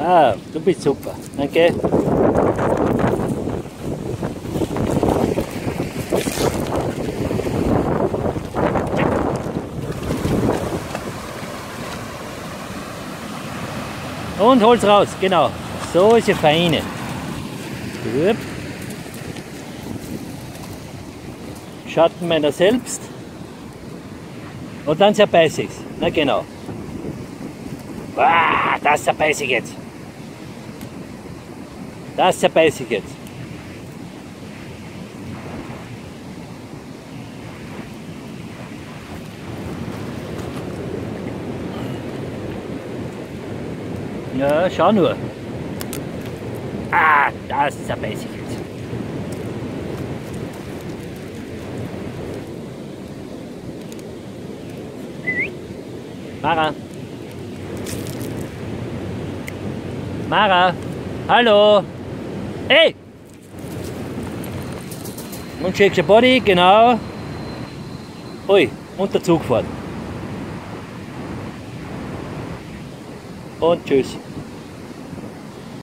Ah, du bist super. Danke. Und hol's raus, genau. So ist ja feine. Gut. Schatten meiner selbst. Und dann zerbeiß ich's. Na genau. Ah, das zerbeiß ich jetzt. Das zerbeiß ich jetzt. Ja, schau nur. Ah, das zerbeiß ich jetzt. Mara. Mara. Hallo. Hey. Und check your body, genau. Ui, und der Zug fährt. Und tschüss.